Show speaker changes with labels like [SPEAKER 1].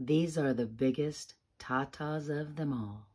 [SPEAKER 1] These are the biggest tatas of them all.